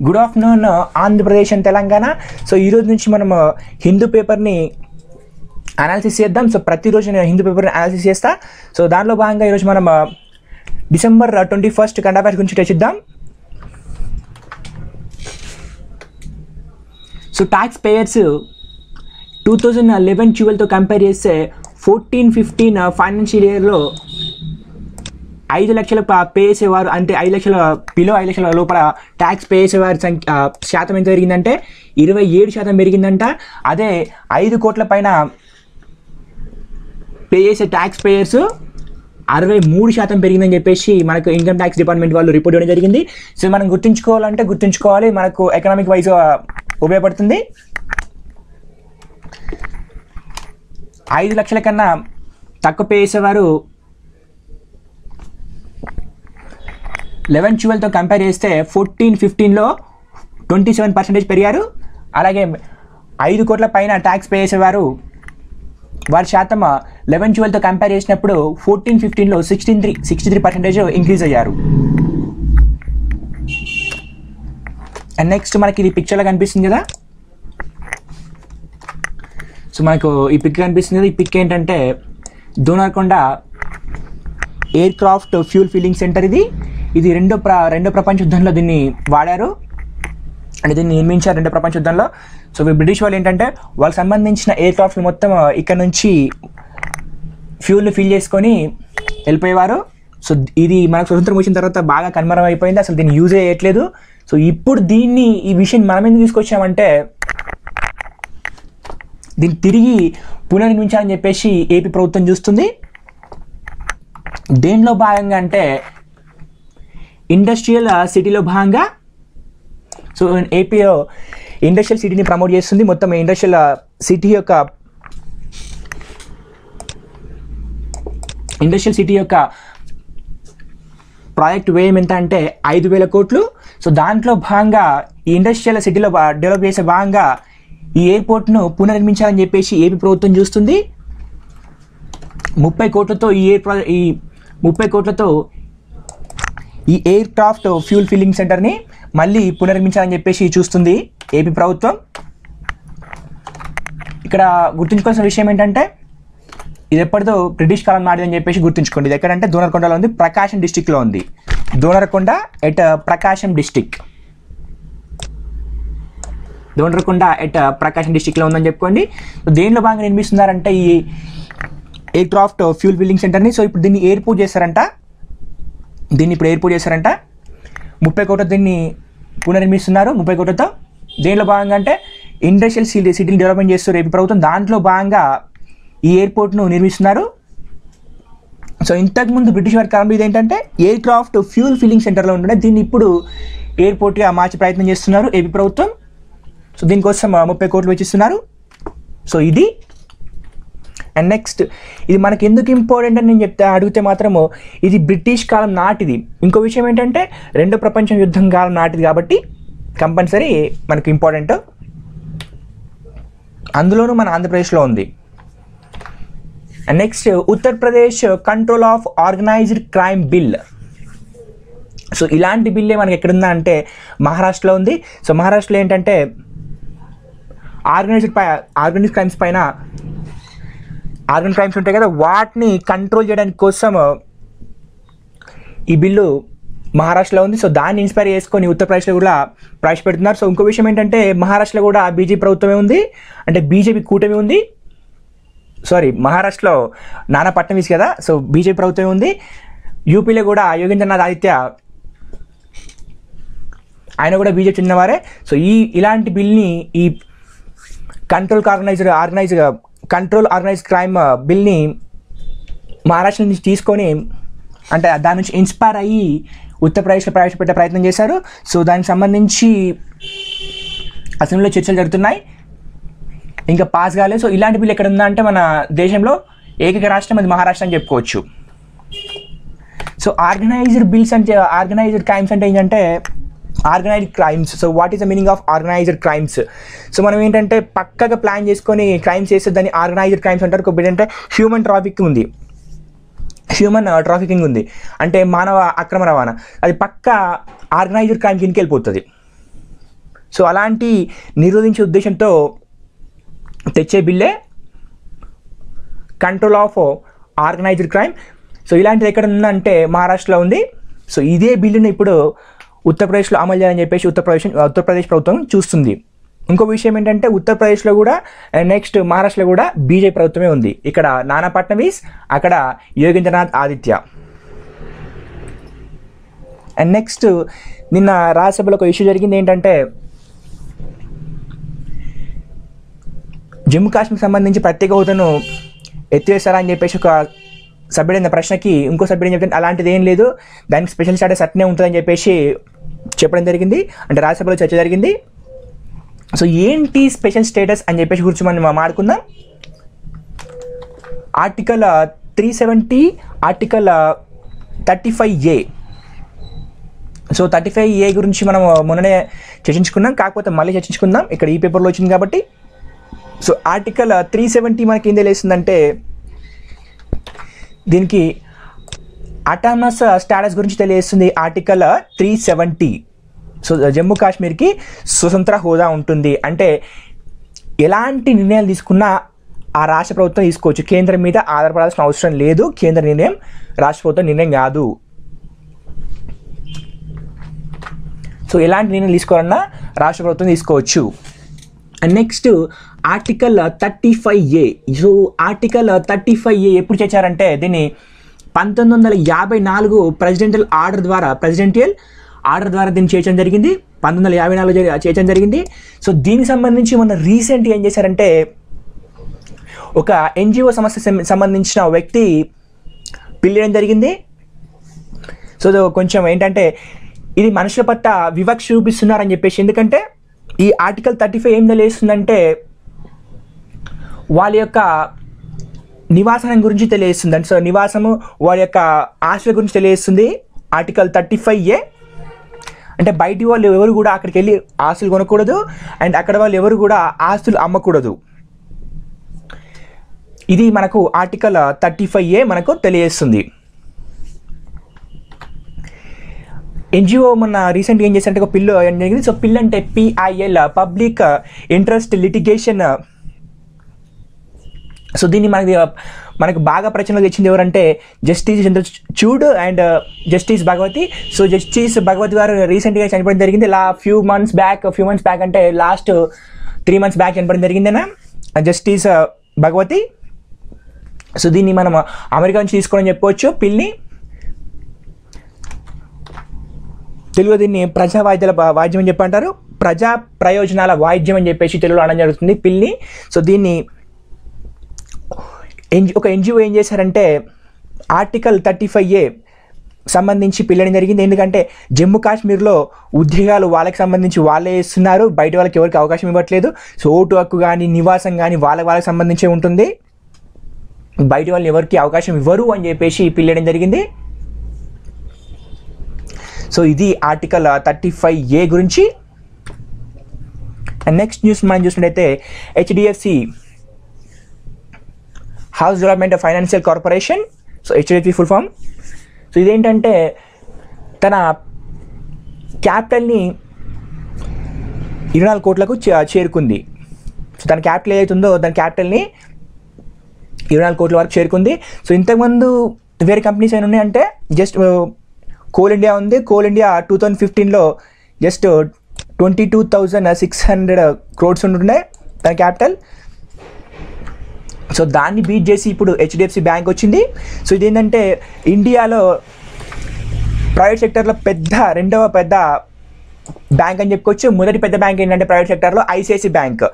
Good afternoon Andhra Pradesh and Telangana. So ఈరోజు నుంచి మనం హిందూ పేపర్ని అనాలిసిస్ చేద్దాం. సో ప్రతిరోజు నేను హిందూ పేపర్ని అనాలిసిస్ చేస్తా. సో దానిలో భాగంగా ఈరోజు మనం December 21 కరెంట్ అఫైర్స్ గురించి చర్చిద్దాం. సో ట్యాక్స్ పేయర్స్ 2011-12తో కంపేర్ చేస్తే 14-15 ఫైనాన్షియల్ ఇయర్లో 5 లక్షల పే చేసేవారు, అంటే 5 లక్షల బిలో 5 లక్షల లోపల ట్యాక్స్ పే చేసేవారి శాతం ఎంత పెరిగిందంటే 27% పెరిగిందంట. అదే 5 కోట్ల పైన పే చేసే ట్యాక్స్ పేయర్స్ 63% పెరిగిందని చెప్పేసి మనకు ఇన్కమ్ ట్యాక్స్ డిపార్ట్మెంట్ వాళ్ళు రిపోర్ట్ ఇవ్వడం జరిగింది. సో మనం గుర్తుంచుకోవాలి, మనకు ఎకనామిక్ వైజ్ ఉపయోగపడుతుంది. 5 లక్షల కన్నా తక్కువ పే చేసేవారు 11-12తో కంపేర్ చేస్తే 14-15లో 27% పెరిగారు. అలాగే 5 కోట్ల పైన ట్యాక్స్ పే చేసేవారు వారి శాతం 11-12తో కంపేర్ చేసినప్పుడు 14-15లో 63% ఇంక్రీజ్ అయ్యారు. అండ్ నెక్స్ట్ మనకి ఇది పిక్చర్లో కనిపిస్తుంది కదా. సో మనకు ఈ పిక్ కనిపిస్తుంది కదా. ఈ పిక్ ఏంటంటే Donakonda aircraft fuel filling centre. ఇది రెండో ప్రపంచ యుద్ధంలో దీన్ని వాడారు, అంటే దీన్ని నిర్మించారు రెండో ప్రపంచ యుద్ధంలో. సో బ్రిటిష్ వాళ్ళు ఏంటంటే వాళ్ళకి సంబంధించిన ఎయిర్ క్రాఫ్ట్ మొత్తం ఇక్కడ నుంచి ఫ్యూల్ని ఫిల్ చేసుకొని వెళ్ళిపోయేవారు. సో ఇది మనకు స్వతంత్రం వచ్చిన తర్వాత బాగా కనుమరం అయిపోయింది, అసలు దీన్ని యూజ్ చేయట్లేదు. సో ఇప్పుడు ఈ విషయం మనం ఎందుకు తీసుకొచ్చామంటే దీన్ని తిరిగి పునర్నిర్మించాలని చెప్పేసి ఏపీ ప్రభుత్వం చూస్తుంది. దేనిలో భాగంగా అంటే ఇండస్ట్రియల్ సిటీలో భాగంగా. సో ఏపీలో ఇండస్ట్రియల్ సిటీని ప్రమోట్ చేస్తుంది. మొత్తం ఇండస్ట్రియల్ సిటీ యొక్క ప్రాజెక్ట్ వ్యయం ఎంత అంటే 5,000 కోట్లు. సో దాంట్లో భాగంగా ఈ ఇండస్ట్రియల్ సిటీలో డెవలప్ చేసే భాగంగా ఈ ఎయిర్పోర్ట్ను పునర్నిర్మించాలని చెప్పేసి ఏపీ ప్రభుత్వం చూస్తుంది. 30 కోట్లతో ఈ ఎయిర్ క్రాఫ్ట్ ఫ్యూల్ ఫిల్లింగ్ సెంటర్ని మళ్ళీ పునర్నిర్మించాలని చెప్పేసి చూస్తుంది ఏపీ ప్రభుత్వం. ఇక్కడ గుర్తుంచుకోవాల్సిన విషయం ఏంటంటే ఇది ఎప్పటిదో బ్రిటిష్ కాలం నాటిది అని చెప్పేసి గుర్తుంచుకోండి. ఇది ఎక్కడంటే దోనర్కొండలో ఉంది, ప్రకాశం డిస్టిక్లో ఉంది. Donakonda at Prakasam district, Donakonda at Prakasam డిస్టిక్లో ఉందని చెప్పుకోండి. దేనిలో భాగంగా నిర్మిస్తున్నారంటే ఈ ఎయిర్ క్రాఫ్ట్ ఫ్యూల్ ఫిల్లింగ్ సెంటర్ని. సో ఇప్పుడు దీన్ని ఎయిర్పోర్ట్ చేస్తారంట. 30 కోట్లతో దీన్ని పునర్నిర్మిస్తున్నారు. 30 కోట్లతో దేనిలో భాగంగా అంటే ఇండస్ట్రియల్ సిటీని డెవలప్మెంట్ చేస్తారు ఏపీ ప్రభుత్వం. దాంట్లో భాగంగా ఈ ఎయిర్పోర్ట్ను నిర్మిస్తున్నారు. సో ఇంతకుముందు బ్రిటిష్ వారి కాలంలో ఇదేంటంటే ఎయిర్ క్రాఫ్ట్ ఫ్యూల్ ఫిల్లింగ్ సెంటర్లో ఉంటుండే, దీన్ని ఇప్పుడు ఎయిర్పోర్ట్గా మార్చే ప్రయత్నం చేస్తున్నారు ఏపీ ప్రభుత్వం. సో దీనికోసం 30 కోట్లు వెచ్చిస్తున్నారు. సో ఇది. అండ్ నెక్స్ట్ ఇది మనకి ఎందుకు ఇంపార్టెంట్ అని నేను అడిగితే మాత్రము ఇది బ్రిటిష్ కాలం నాటిది. ఇంకో విషయం ఏంటంటే రెండో ప్రపంచ యుద్ధం కాలం నాటిది కాబట్టి కంపల్సరీ మనకు ఇంపార్టెంట్. అందులోనూ మన ఆంధ్రప్రదేశ్లో ఉంది. And next Uttar Pradesh control of organised crime bill. So ఇలాంటి బిల్లే మనకి ఎక్కడుందా అంటే మహారాష్ట్రలో ఉంది. సో మహారాష్ట్రలో ఏంటంటే ఆర్గనైజ్డ్ క్రైమ్స్ ఉంటాయి కదా, వాటిని కంట్రోల్ చేయడానికి కోసం ఈ బిల్లు మహారాష్ట్రలో ఉంది. సో దాన్ని ఇన్స్పైర్ చేసుకొని ఉత్తరప్రదేశ్లో కూడా ప్రవేశపెడుతున్నారు. సో ఇంకో విషయం ఏంటంటే మహారాష్ట్రలో కూడా బీజేపీ ప్రభుత్వమే ఉంది, అంటే బీజేపీ కూటమి ఉంది. మహారాష్ట్రలో నానా ఫడ్నవీస్ కదా, సో బీజేపీ ప్రభుత్వమే ఉంది. యూపీలో కూడా యోగేంద్రనాథ్ ఆదిత్య ఆయన కూడా బీజేపీ చెందినవారే. సో ఇలాంటి బిల్ని ఈ కంట్రోల్ ఆర్గనైజ్డ్ క్రైమ్ బిల్ని మహారాష్ట్ర నుంచి తీసుకొని, అంటే దాని నుంచి ఇన్స్పైర్ అయ్యి ఉత్తరప్రదేశ్లో ప్రవేశపెట్టే ప్రయత్నం చేశారు. సో దానికి సంబంధించి అసెంబ్లీలో చర్చలు జరుగుతున్నాయి, ఇంకా పాస్ కాలేదు. సో ఇలాంటి బిల్ ఎక్కడ ఉందా అంటే మన దేశంలో ఏకైక రాష్ట్రం అది మహారాష్ట్ర అని చెప్పుకోవచ్చు. సో ఆర్గనైజ్డ్ క్రైమ్స్ అంటే ఏంటంటే organised crimes. So what is the meaning of organised crimes? So మనం ఏంటంటే పక్కగా ప్లాన్ చేసుకొని క్రైమ్స్ చేస్తే దాన్ని ఆర్గనైజ్డ్ క్రైమ్స్ అంటారు. ఒకటి ఏంటంటే హ్యూమన్ ట్రాఫికింగ్ ఉంది, అంటే మానవ అక్రమ రవాణా, అది పక్క ఆర్గనైజ్డ్ క్రైమ్ కిందకి వెళ్ళిపోతుంది. సో అలాంటి నిరోధించే ఉద్దేశంతో తెచ్చే బిల్లే control of organised crime. So ఇలాంటిది ఎక్కడ ఉందంటే మహారాష్ట్రలో ఉంది. సో ఇదే బిల్లుని ఇప్పుడు ఉత్తరప్రదేశ్లో అమలు చేయాలని చెప్పేసి ఉత్తరప్రదేశ్ ప్రభుత్వం చూస్తుంది. ఇంకో విషయం ఏంటంటే ఉత్తరప్రదేశ్లో కూడా నెక్స్ట్ మహారాష్ట్రలో కూడా బీజేపీ ప్రభుత్వమే ఉంది. ఇక్కడ నానా ఫడ్నవీస్, అక్కడ యోగేంద్రనాథ్ ఆదిత్య. అండ్ నెక్స్ట్ నిన్న రాజ్యసభలో ఒక ఇష్యూ జరిగింది ఏంటంటే జమ్మూ కాశ్మీర్ సంబంధించి ప్రత్యేక హోదాను ఎత్తివేస్తారా అని చెప్పేసి ఒక సభ్యుడైన ప్రశ్నకి ఇంకో సభ్యుడు ఏం చెప్తే అలాంటిది ఏం లేదు, దానికి స్పెషల్ స్టాటస్ అట్నే ఉంటుందని చెప్పేసి చెప్పడం జరిగింది. అంటే రాజ్యసభలో చర్చ జరిగింది. సో ఏంటి స్పెషల్ స్టేటస్ అని చెప్పేసి గురించి మనం మాట్లాడుకుందాం. Article 370, article 35A. So 35A గురించి మనం మొన్ననే చర్చించుకున్నాం, కాకపోతే మళ్ళీ చర్చించుకుందాం, ఇక్కడ ఈ పేపర్లో వచ్చింది కాబట్టి. సో ఆర్టికల్ 370 మనకి ఏం తెలియస్తుందంటే దీనికి అటానమస్ స్టాటస్ గురించి తెలియజేస్తుంది. ఆర్టికల్ 370. సో జమ్మూ కాశ్మీర్కి స్వతంత్ర హోదా ఉంటుంది. అంటే ఎలాంటి నిర్ణయాలు తీసుకున్నా ఆ రాష్ట్ర ప్రభుత్వం తీసుకోవచ్చు, కేంద్రం మీద ఆధారపడాల్సిన అవసరం లేదు. కేంద్ర నిర్ణయం రాష్ట్ర ప్రభుత్వం నిర్ణయం కాదు. సో ఎలాంటి నిర్ణయం తీసుకోవాలన్నా రాష్ట్ర ప్రభుత్వం తీసుకోవచ్చు. And next article 35A. So article 35A ఎప్పుడు చేశారంటే దీన్ని 1954 ప్రెసిడెంటియల్ ఆర్డర్ ద్వారా దీన్ని చేయడం జరిగింది. 1954 చేయడం జరిగింది. సో దీనికి సంబంధించి మొన్న రీసెంట్గా ఏం చేశారంటే ఒక ఎన్జిఓ సంస్థ సంబంధించిన వ్యక్తి పిలియడం జరిగింది. సో కొంచెం ఏంటంటే ఇది మనుషుల పట్ల వివక్ష చూపిస్తున్నారని చెప్పేసి, ఎందుకంటే ఈ ఆర్టికల్ 35 ఏం తెలియజేస్తుందంటే వాళ్ళ యొక్క నివాసం గురించి తెలియజేస్తుంది. అంటే సో నివాసము వాళ్ళ యొక్క ఆస్తుల గురించి తెలియజేస్తుంది ఆర్టికల్ 35A. అంటే బయటి వాళ్ళు ఎవరు కూడా అక్కడికి వెళ్ళి ఆస్తులు కొనకూడదు, అండ్ అక్కడ వాళ్ళు ఎవరు కూడా ఆస్తులు అమ్మకూడదు. ఇది మనకు ఆర్టికల్ 35A మనకు తెలియజేస్తుంది. ఎన్జిఓ మొన్న రీసెంట్గా ఏం చేశారంటే ఒక పిల్లు జరిగింది. సో పిల్ అంటే PIL, public interest litigation. So దీన్ని మనకు బాగా ప్రచనలో తెచ్చింది ఎవరంటే justice Chandrachud and justice Bhagwati. So justice Bhagwati గారు రీసెంట్గా చనిపోవడం జరిగింది. ఫ్యూ మంత్స్ బ్యాక్ అంటే లాస్ట్ 3 months బ్యాక్ చనిపోవడం జరిగిందేనా జస్టిస్ భగవతి. సో దీన్ని మనం అమెరికా నుంచి తీసుకోవడం చెప్పవచ్చు పిల్ని. తెలుగులో దీన్ని ప్రజా వాయిద్యం అని చెప్పంటారు, ప్రజా ప్రయోజనాల వాయిద్యం అని చెప్పేసి తెలుగులో అనడం జరుగుతుంది పిల్ని. సో దీన్ని ఒక ఎన్జిఓ ఏం చేశారంటే ఆర్టికల్ 35A సంబంధించి పిల్లడం జరిగింది. ఎందుకంటే జమ్మూ కాశ్మీర్లో ఉద్యోగాలు వాళ్ళకి సంబంధించి వాళ్ళే ఇస్తున్నారు, బయట వాళ్ళకి ఎవరికి అవకాశం ఇవ్వట్లేదు. సో ఓటు హక్కు కానీ నివాసం కానీ వాళ్ళకి సంబంధించే ఉంటుంది, బయట వాళ్ళు ఎవరికి అవకాశం ఇవ్వరు అని చెప్పేసి పిల్లడం జరిగింది. సో ఇది ఆర్టికల్ 35A గురించి. అండ్ నెక్స్ట్ న్యూస్ మనం చూసినట్టయితే HDFC house development financial corporation. So HDFC full form. So ఇదేంటంటే తన క్యాపిటల్ని 24 కోట్లకు చేరుకుంది. సో తన క్యాపిటల్ ఏదైతుందో దాని క్యాపిటల్ని 24 కోట్ల వరకు చేరుకుంది. సో ఇంతకుముందు వేరే కంపెనీస్ ఏమైనా ఉన్నాయంటే జస్ట్ కోల్ ఇండియా ఉంది. కోల్ ఇండియా 2015లో జస్ట్ 22,600 crores ఉంటుండే తన క్యాపిటల్. సో దాన్ని బీట్ చేసి ఇప్పుడు HDFC బ్యాంక్ వచ్చింది. సో ఇదేంటంటే ఇండియాలో ప్రైవేట్ సెక్టర్లో రెండవ పెద్ద బ్యాంక్ అని చెప్పుకోవచ్చు. మొదటి పెద్ద బ్యాంక్ ఏంటంటే ప్రైవేట్ సెక్టర్లో ICICI బ్యాంక్.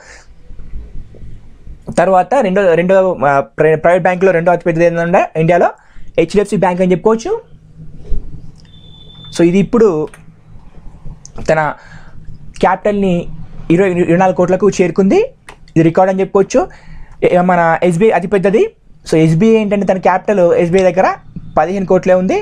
తర్వాత రెండో ప్రైవేట్ బ్యాంక్లో రెండో అతిపెద్దది ఏంటంటే ఇండియాలో HDFC బ్యాంక్ అని చెప్పుకోవచ్చు. సో ఇది ఇప్పుడు తన క్యాపిటల్ని 24 కోట్లకు చేరుకుంది. ఇది రికార్డ్ అని చెప్పుకోవచ్చు. మన SBI అతిపెద్దది. సో SBI ఏంటంటే తన క్యాపిటల్ SBI దగ్గర 15 కోట్లే ఉంది,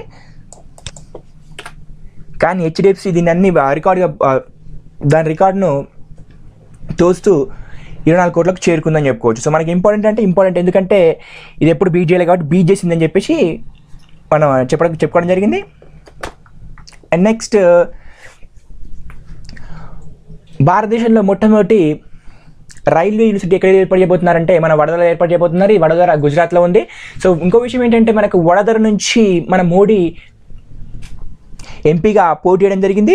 కానీ HDFC దీన్ని అన్ని దాని రికార్డును తోస్తూ 24 కోట్లకు చేరుకుందని చెప్పుకోవచ్చు. సో మనకి ఇంపార్టెంట్ ఎందుకంటే ఇది ఎప్పుడు బీట్ చేయలేదు కాబట్టి బీట్ చేసిందని చెప్పేసి మనం చెప్పుకోవడం జరిగింది. అండ్ నెక్స్ట్ భారతదేశంలో మొట్టమొదటి రైల్వే యూనివర్సిటీ ఎక్కడ ఏర్పాటు చేయబోతున్నారంటే మన వడోదర ఏర్పాటు చేయబోతున్నారు. ఈ వడోదర గుజరాత్లో ఉంది. సో ఇంకో విషయం ఏంటంటే మనకు వడోదర నుంచి మన మోడీ ఎంపీగా పోటీ చేయడం జరిగింది.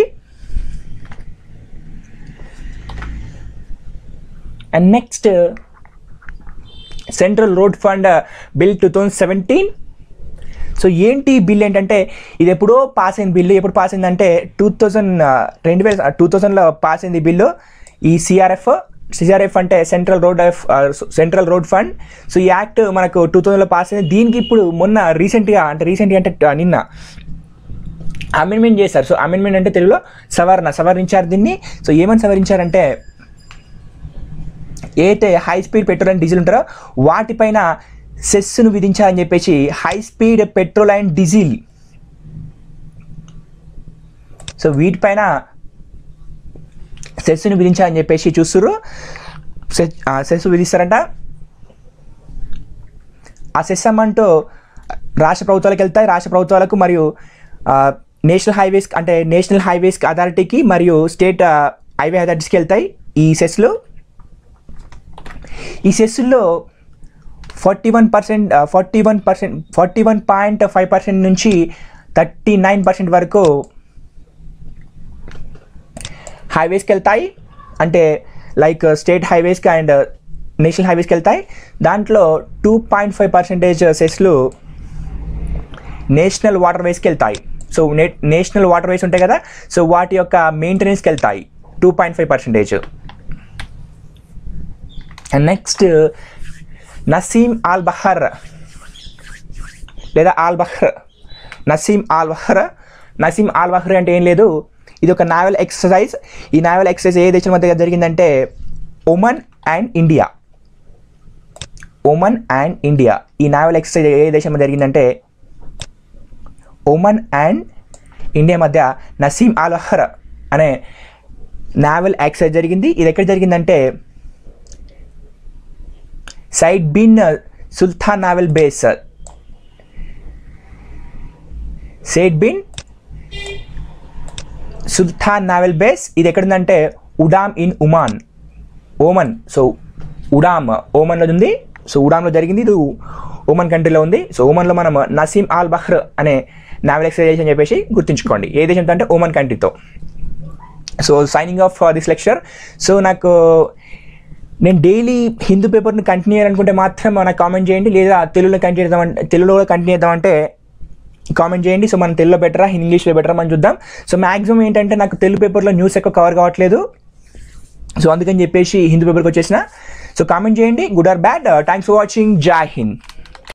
And next central road fund bill 2017. So ఏంటి బిల్ ఏంటంటే ఇది ఎప్పుడో పాస్ అయిన బిల్లు. ఎప్పుడు పాస్ అయిందంటే 2000లో పాస్ అయింది బిల్లు. ఈ సిఆర్ఎఫ్ అంటే సెంట్రల్ రోడ్ ఫండ్. సో ఈ యాక్ట్ మనకు 2000లో పాస్ అయింది. దీనికి ఇప్పుడు మొన్న రీసెంట్గా అంటే నిన్న అమెండ్మెంట్ చేశారు. సో అమెండ్మెంట్ అంటే తెలుగులో సవరించారు దీన్ని. సో ఏమని సవరించారంటే ఏదైతే high speed petrol and diesel ఉంటారో వాటిపైన సెస్ను విధించాలని చెప్పేసి high speed petrol and diesel, so వీటిపైన సెస్ను విధించాలని చెప్పేసి చూస్తున్నారు. సెస్ విధిస్తారంట. ఆ సెస్ అమౌంట్ రాష్ట్ర ప్రభుత్వాలకు వెళ్తాయి. రాష్ట్ర ప్రభుత్వాలకు మరియు నేషనల్ హైవేస్ అథారిటీకి మరియు స్టేట్ హైవే అథారిటీస్కి వెళ్తాయి ఈ సెస్లు. ఈ సెస్సుల్లో 41.5% నుంచి 39% వరకు హైవేస్కి వెళ్తాయి. అంటే లైక్ స్టేట్ హైవేస్కి అండ్ నేషనల్ హైవేస్కి వెళ్తాయి. దాంట్లో 2.5% సెస్లు నేషనల్ వాటర్ వేస్కి వెళ్తాయి. సో నేషనల్ వాటర్ వేస్ ఉంటాయి కదా, సో వాటి యొక్క మెయింటెనెన్స్కి వెళ్తాయి 2.5%. And next Naseem Al Bahr అంటే ఏం లేదు, ఇది ఒక నావల్ ఎక్సర్సైజ్. ఈ నావల్ ఎక్సర్సైజ్ ఏ దేశం మధ్య జరిగిందంటే ఒమన్ అండ్ ఇండియా. ఈ నావల్ ఎక్సర్సైజ్ ఏ దేశం మధ్య జరిగిందంటే ఒమన్ అండ్ ఇండియా మధ్య నసీమ్ ఆల్ బహర్ అనే నావల్ ఎక్సర్సైజ్ జరిగింది. ఇది ఎక్కడ జరిగిందంటే Said bin Sultan naval base. ఇది ఎక్కడుందంటే ఉడామ్ ఇన్ ఓమన్. సో ఓమన్లో ఉంది. సో ఉడామ్లో జరిగింది. ఇది ఓమన్ కంట్రీలో ఉంది. సో ఓమన్లో మనం నసీమ్ ఆల్ బహర్ అనే నావల్ ఎక్సర్సైజ్ అని చెప్పేసి గుర్తుంచుకోండి. ఏ దేశంతో అంటే ఓమన్ కంట్రీతో. So signing off this lecture. So నేను డైలీ హిందూ పేపర్ని కంటిన్యూ చేయాలనుకుంటే మాత్రం నాకు కామెంట్ చేయండి, లేదా తెలుగులో కంటిన్యూ చేద్దామంటే కామెంట్ చేయండి. సో మనం తెలుగులో బెటరా ఇంగ్లీష్లో బెటరా మనం చూద్దాం. సో మ్యాక్సిమం ఏంటంటే నాకు తెలుగు పేపర్లో న్యూస్ ఎక్కువ కవర్ కావట్లేదు. సో అందుకని చెప్పేసి హిందూ పేపర్కి వచ్చేసిన. సో కామెంట్ చేయండి, good or bad. Thanks for watching. జై హింద్.